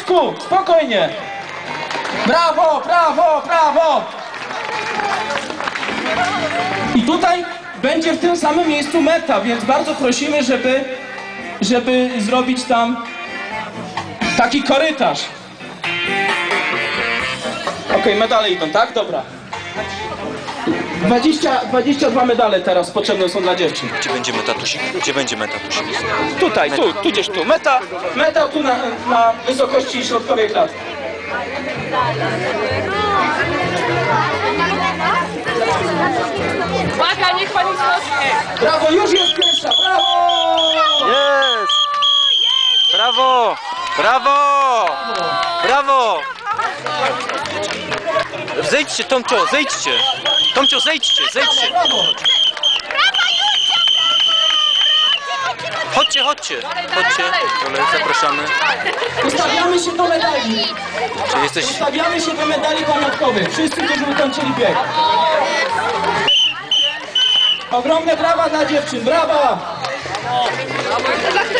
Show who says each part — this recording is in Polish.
Speaker 1: cichutku, spokojnie. Brawo, brawo, brawo. I tutaj będzie w tym samym miejscu meta, więc bardzo prosimy, żeby zrobić tam taki korytarz. Okej, medale idą, tak? Dobra. 22 medale teraz potrzebne są dla dziewczyn.
Speaker 2: Gdzie będzie metatusik? Gdzie będzie metatusik?
Speaker 1: Tutaj, tu gdzieś tu. Meta tu na wysokości środkowej klatki.
Speaker 3: Uwaga, niech pani skocznie!
Speaker 1: Brawo, już jest pierwsza, brawo!
Speaker 2: Jest! Brawo! Brawo! Brawo! Zejdźcie, Tomcio, zejdźcie! Tomcio, zejdźcie!
Speaker 1: Brawo!
Speaker 2: Chodźcie! Kolej, zapraszamy.
Speaker 1: Ustawiamy się do medali.
Speaker 2: Czy jesteś...
Speaker 1: Ustawiamy się do medali pamiątkowych. Wszyscy, którzy ukończyli bieg. Ogromne brawa dla dziewczyn, brawa!